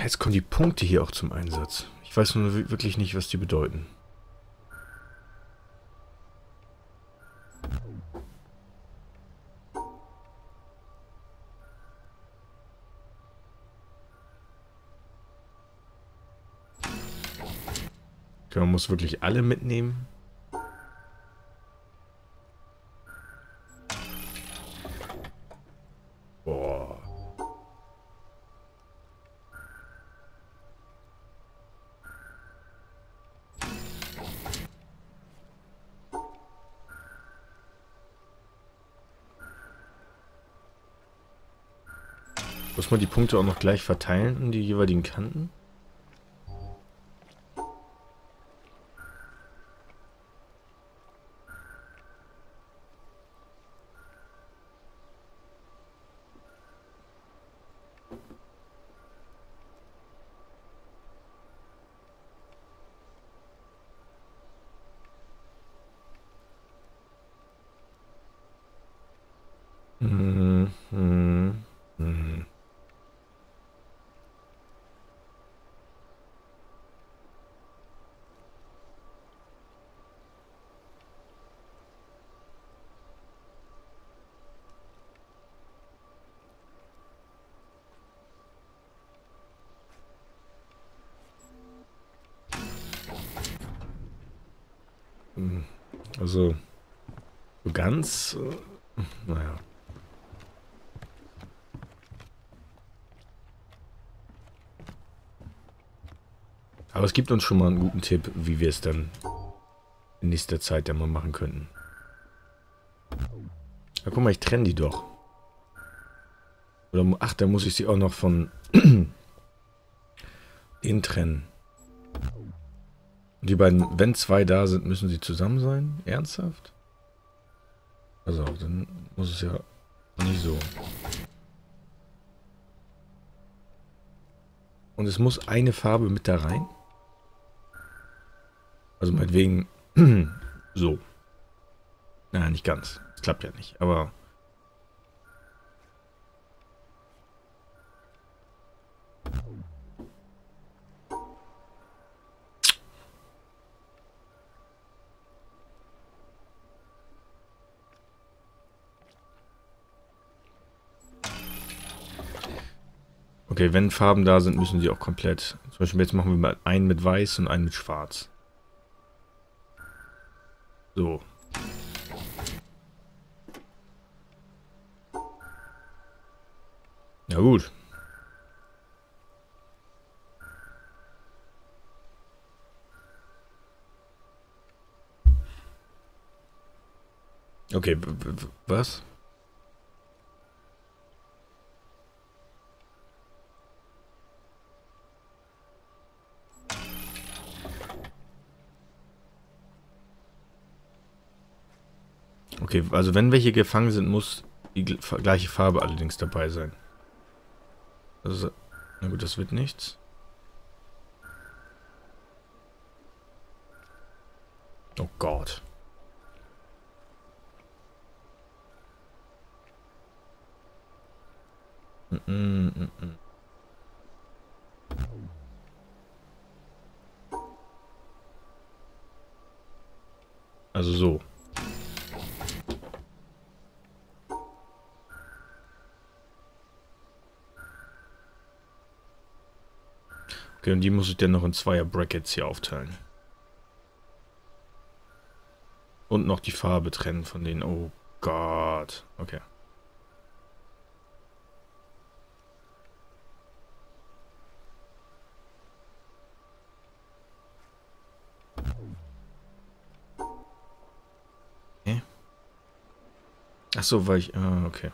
Jetzt kommen die Punkte hier auch zum Einsatz. Ich weiß nur wirklich nicht, was die bedeuten. Okay, man muss wirklich alle mitnehmen. Boah. Muss man die Punkte auch noch gleich verteilen in die jeweiligen Kanten? Mhm. Mhm. Mhm. Mhm. Also, so ganz... naja. Aber es gibt uns schon mal einen guten Tipp, wie wir es dann in nächster Zeit dann mal machen könnten. Ja, guck mal, ich trenne die doch. Oder, ach, da muss ich sie auch noch von denen trennen. Und die beiden, wenn zwei da sind, müssen sie zusammen sein? Ernsthaft? Also, dann muss es ja nicht so. Und es muss eine Farbe mit da rein? Also meinetwegen so. Naja, nicht ganz. Das klappt ja nicht, aber... Okay, wenn Farben da sind, müssen sie auch komplett... Zum Beispiel jetzt machen wir mal einen mit weiß und einen mit schwarz. So. Ja gut. Okay, was? Okay, also wenn welche gefangen sind, muss die gleiche Farbe allerdings dabei sein. Also, na gut, das wird nichts. Oh Gott. Mm, mm, mm. Also so. Okay, und die muss ich dann noch in zweier Brackets hier aufteilen. Und noch die Farbe trennen von denen. Oh Gott. Okay. Okay. Ach so, weil ich... Ah, okay.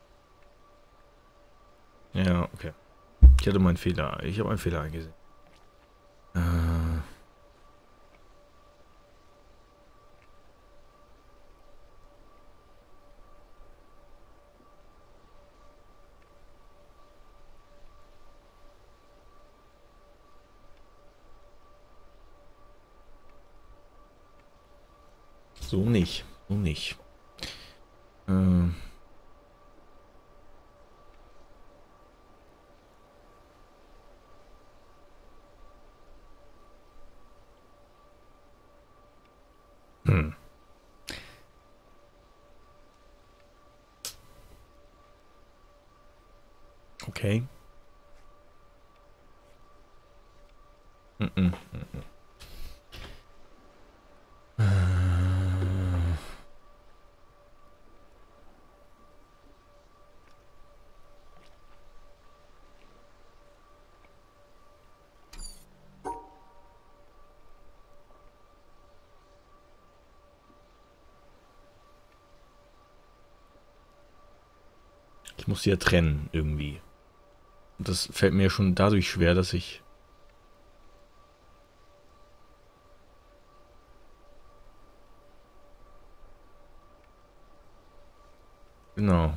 Ja, okay. Ich hatte meinen Fehler. Ich habe einen Fehler eingesehen. So nicht. So nicht. Äh, Okay. Mhm. Ich muss sie ja trennen, irgendwie. Und das fällt mir schon dadurch schwer, dass ich... Genau.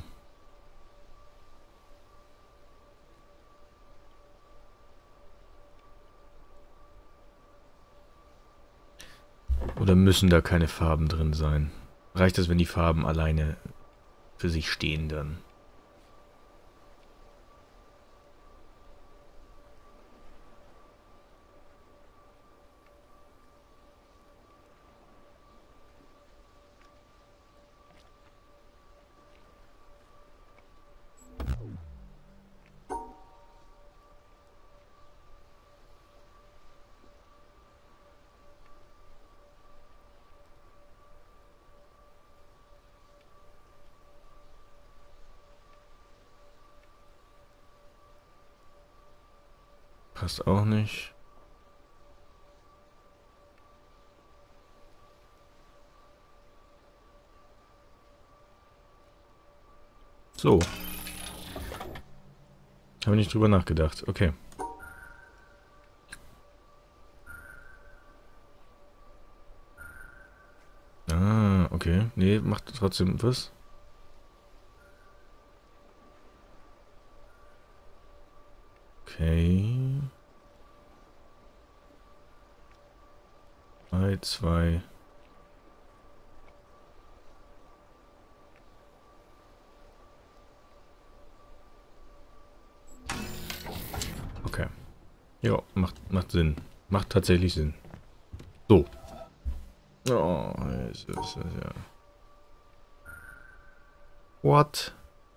Oder müssen da keine Farben drin sein? Reicht es, wenn die Farben alleine für sich stehen dann? Passt auch nicht. So. Habe nicht drüber nachgedacht. Okay. Ah, okay. Nee, macht trotzdem was. Okay. 3, 2. Okay. Ja, macht Sinn. Macht tatsächlich Sinn. So. Oh, es ist ja. What?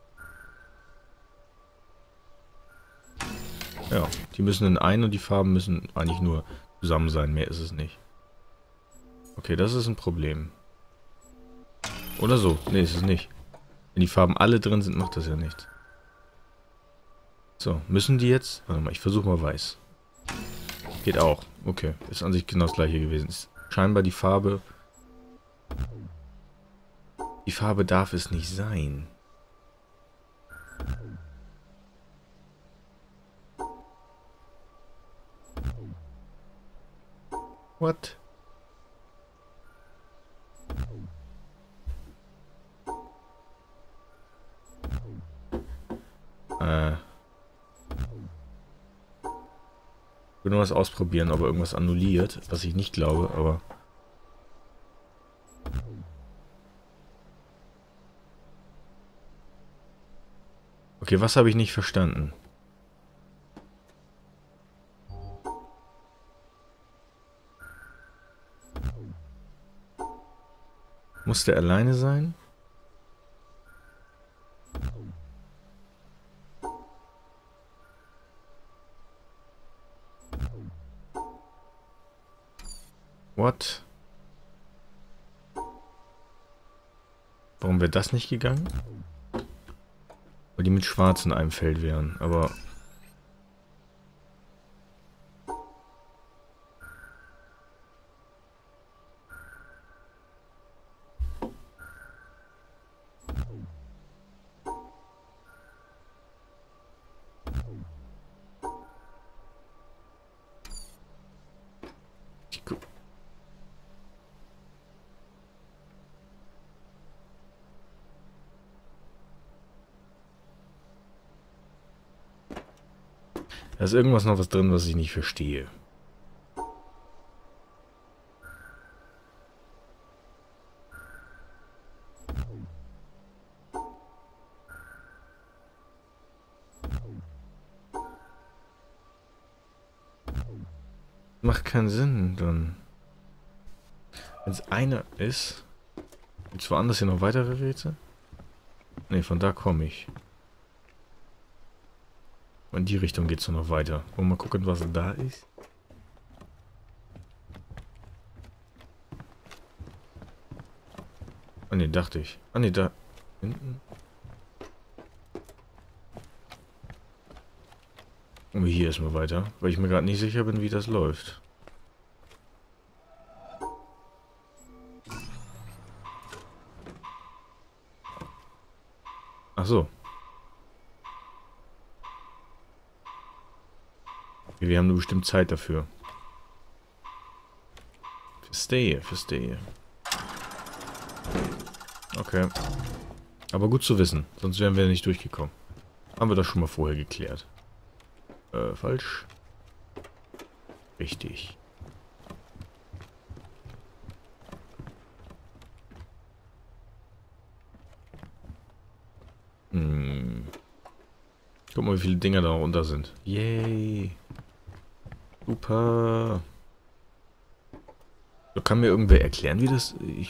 Ja, die müssen in ein und die Farben müssen eigentlich nur zusammen sein. Mehr ist es nicht. Okay, das ist ein Problem. Oder so. Nee, ist es nicht. Wenn die Farben alle drin sind, macht das ja nichts. So, müssen die jetzt... Warte mal, ich versuche mal weiß. Geht auch. Okay, ist an sich genau das gleiche gewesen. Ist scheinbar die Farbe... Die Farbe darf es nicht sein. What? Ich will nur was ausprobieren, ob er irgendwas annulliert, was ich nicht glaube, aber... Okay, was habe ich nicht verstanden? Muss der alleine sein? What? Warum wäre das nicht gegangen? Weil die mit Schwarz in einem Feld wären, aber... Da ist irgendwas noch was drin, was ich nicht verstehe. Macht keinen Sinn, dann. Wenn es einer ist... Gibt es woanders hier noch weitere Rätsel? Ne, von da komme ich. In die Richtung geht es noch weiter. Wollen wir mal gucken, was da ist. Ah ne, dachte ich. Ah ne, da hinten. Und hier erstmal weiter, weil ich mir gerade nicht sicher bin, wie das läuft. Ach so. Wir haben nur bestimmt Zeit dafür. Verstehe, verstehe. Okay. Aber gut zu wissen, sonst wären wir nicht durchgekommen. Haben wir das schon mal vorher geklärt. Falsch. Richtig. Guck mal, wie viele Dinger da runter sind. Yay. Super. So, kann mir irgendwer erklären, wie das... Ich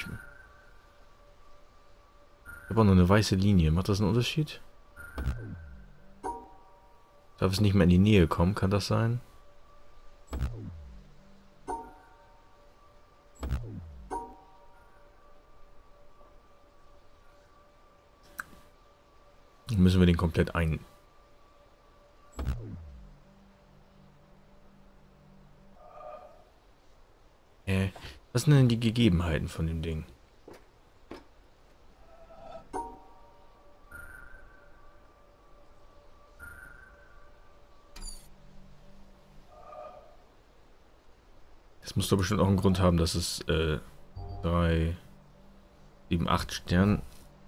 habe auch nur eine weiße Linie. Macht das einen Unterschied? Darf es nicht mehr in die Nähe kommen? Kann das sein? Dann müssen wir den komplett ein... Was sind denn die Gegebenheiten von dem Ding? Das muss doch bestimmt auch einen Grund haben, dass es 3, 7, 8 Sterne...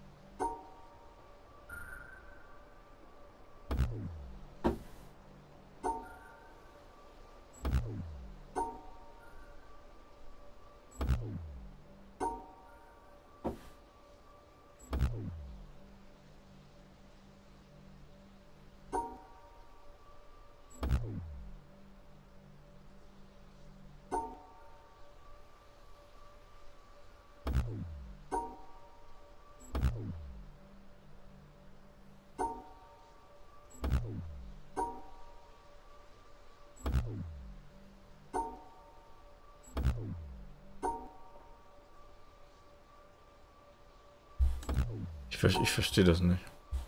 Ich verstehe das nicht.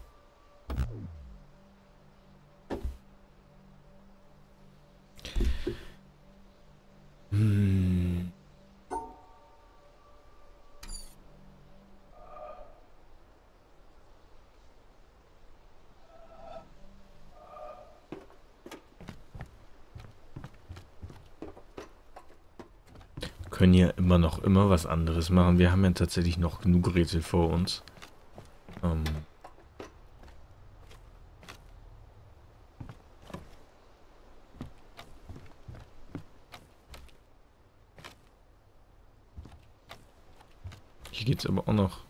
Können ja immer was anderes machen. Wir haben ja tatsächlich noch genug Rätsel vor uns. Hier geht es aber auch noch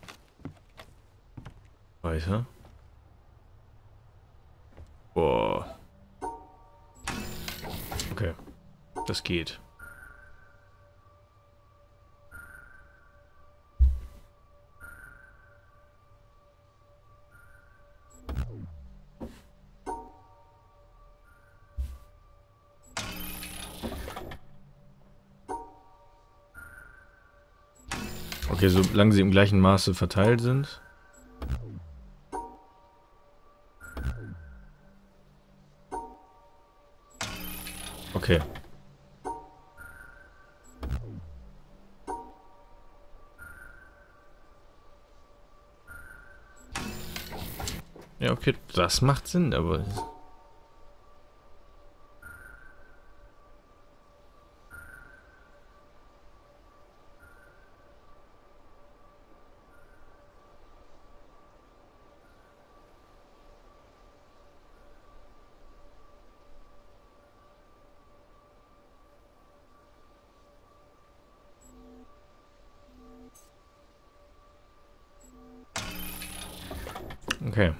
weiter. Boah. Okay. Das geht. Okay, solange sie im gleichen Maße verteilt sind. Okay. Ja, okay, das macht Sinn, aber... Okay.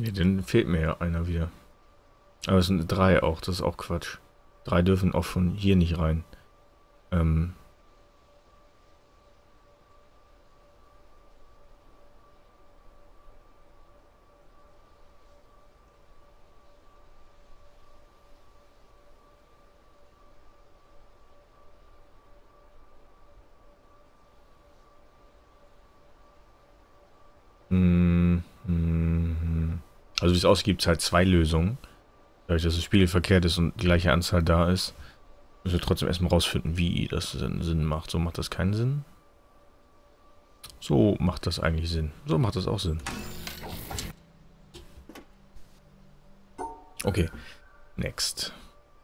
Ja, dann fehlt mir ja einer wieder. Aber es sind 3 auch, das ist auch Quatsch. 3 dürfen auch von hier nicht rein. Ähm. Also wie es aussieht, gibt es halt 2 Lösungen. Dadurch, dass das Spiel verkehrt ist und die gleiche Anzahl da ist, müssen wir trotzdem erstmal rausfinden, wie das Sinn macht. So macht das keinen Sinn. So macht das eigentlich Sinn. So macht das auch Sinn. Okay. Next.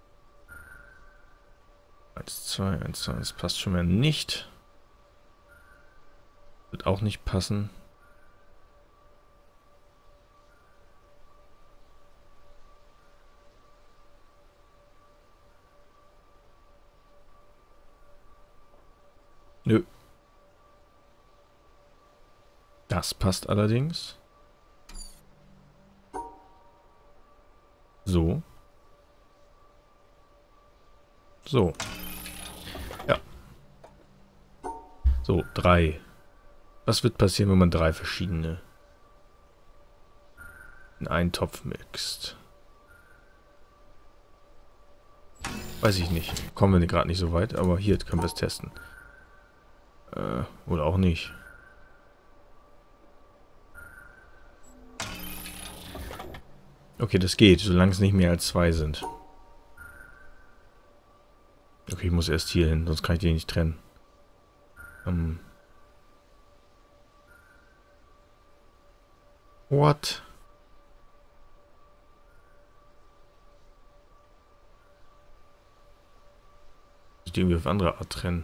1, 2, 1, 2. Das passt schon mal nicht. Wird auch nicht passen. Nö. Das passt allerdings. So. So. Ja. So, 3. Was wird passieren, wenn man 3 verschiedene in einen Topf mixt? Weiß ich nicht. Kommen wir gerade nicht so weit, aber hier können wir es testen. Oder auch nicht. Okay, das geht, solange es nicht mehr als 2 sind. Okay, ich muss erst hier hin, sonst kann ich die nicht trennen. What? Ich die irgendwie auf andere Art trennen.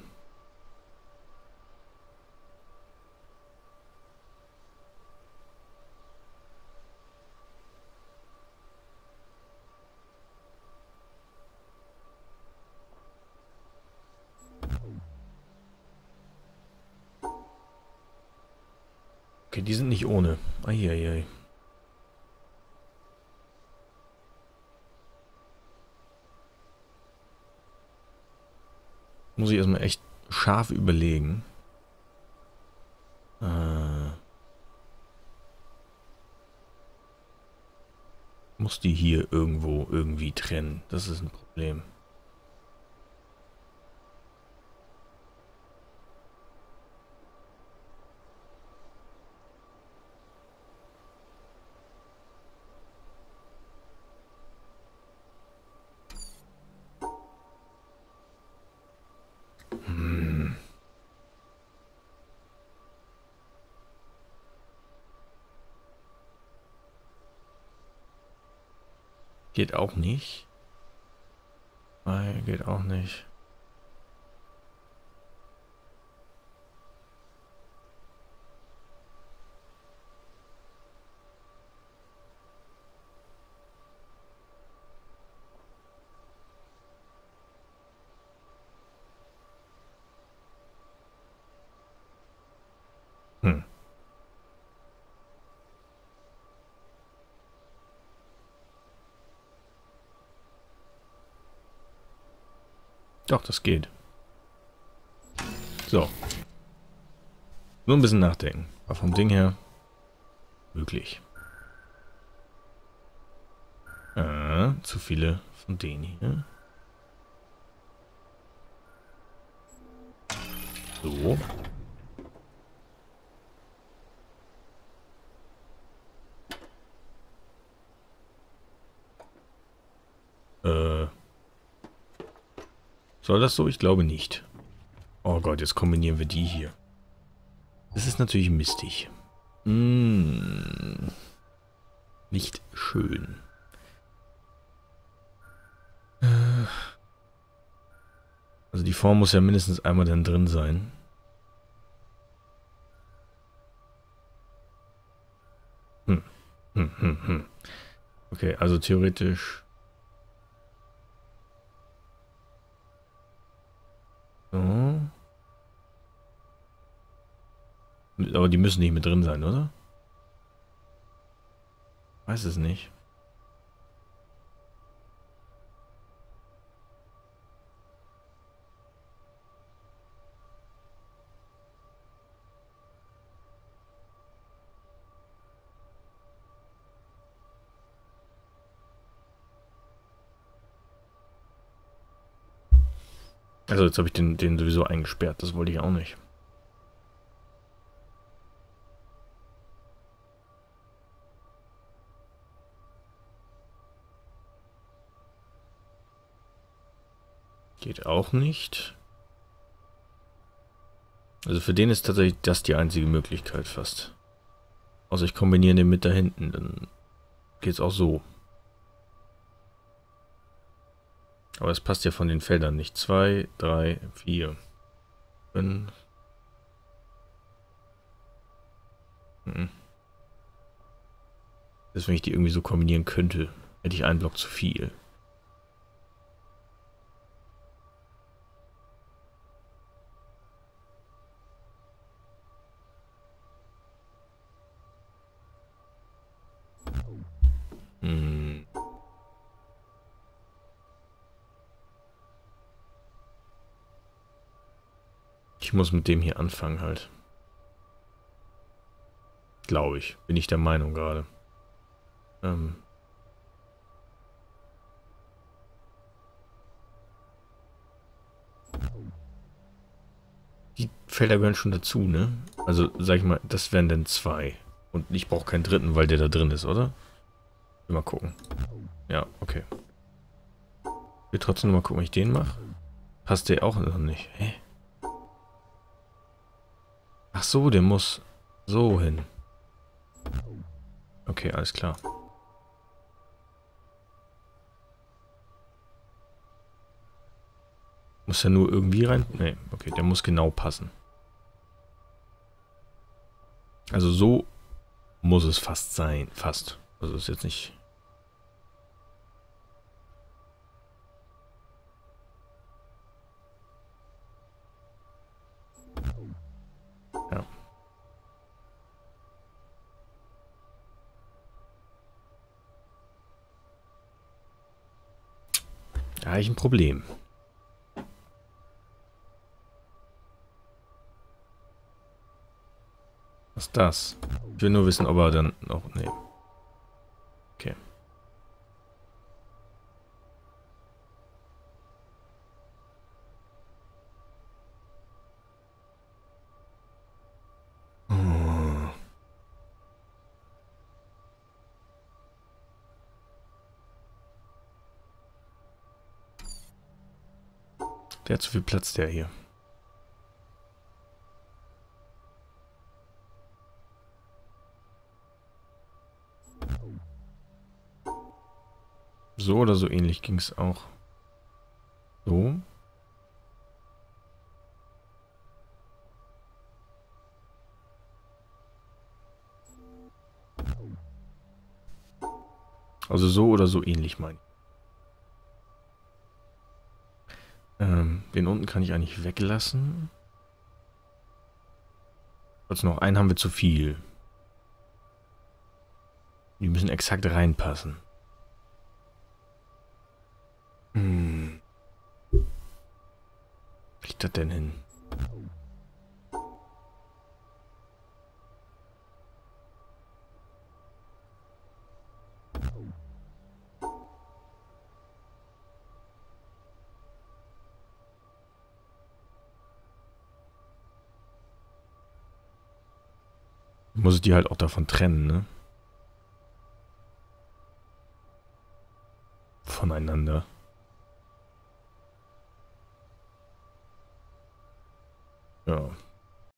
Okay, die sind nicht ohne. Eieiei. Muss ich erstmal echt scharf überlegen. Muss die hier irgendwo irgendwie trennen. Das ist ein Problem. Geht auch nicht. Nein, geht auch nicht. Hm. Doch, das geht. So. Nur ein bisschen nachdenken. Aber vom Ding her möglich. Zu viele von denen hier. So. Soll das so? Ich glaube nicht. Oh Gott, jetzt kombinieren wir die hier. Das ist natürlich mistig. Nicht schön. Also die Form muss ja mindestens einmal dann drin sein. Okay, also theoretisch... So. Aber die müssen nicht mit drin sein, oder? Weiß es nicht. Also jetzt habe ich den sowieso eingesperrt. Das wollte ich auch nicht. Geht auch nicht. Also für den ist tatsächlich das die einzige Möglichkeit fast. Außer ich kombiniere den mit da hinten, dann geht's auch so. Aber es passt ja von den Feldern nicht. 2, 3, 4, 5. Selbst wenn ich die irgendwie so kombinieren könnte, hätte ich einen Block zu viel. Hm. Ich muss mit dem hier anfangen halt. Glaube ich. Bin ich der Meinung gerade. Die Felder gehören schon dazu, ne? Also, sag ich mal, das wären dann 2. Und ich brauche keinen dritten, weil der da drin ist, oder? Mal gucken. Ja, okay. Ich will trotzdem noch mal gucken, ob ich den mache. Passt der auch noch nicht? Hä? Ach so, der muss so hin. Okay, alles klar. Muss er nur irgendwie rein? Nee, okay, der muss genau passen. Also so muss es fast sein. Fast. Also ist jetzt nicht... Ja. Da habe ich ein Problem. Was ist das? Ich will nur wissen, ob er dann noch... Nee. Okay. Oh. Der hat zu viel Platz, der hier. So oder so ähnlich ging es auch. So. Also so oder so ähnlich meine ich. Den unten kann ich eigentlich weglassen. Also noch einen haben wir zu viel. Die müssen exakt reinpassen. Hm. Wo kriegt das denn hin? Muss ich die halt auch davon trennen, ne? Voneinander. Ja.